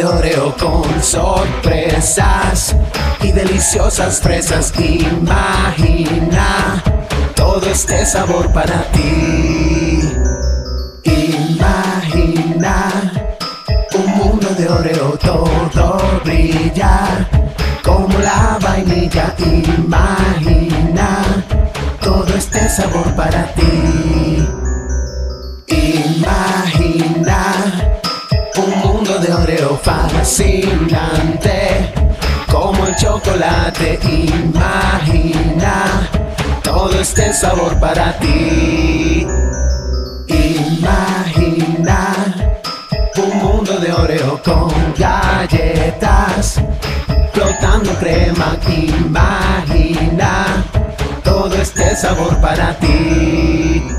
Oreo con sorpresas y deliciosas fresas. Imagina todo este sabor para ti. Imagina un mundo de Oreo, todo brilla como la vainilla. Imagina todo este sabor para ti. Imagina un mundo de Oreo fascinante como el chocolate. Imagina todo este sabor para ti. Imagina un mundo de Oreo con galletas flotando crema. Imagina todo este sabor para ti.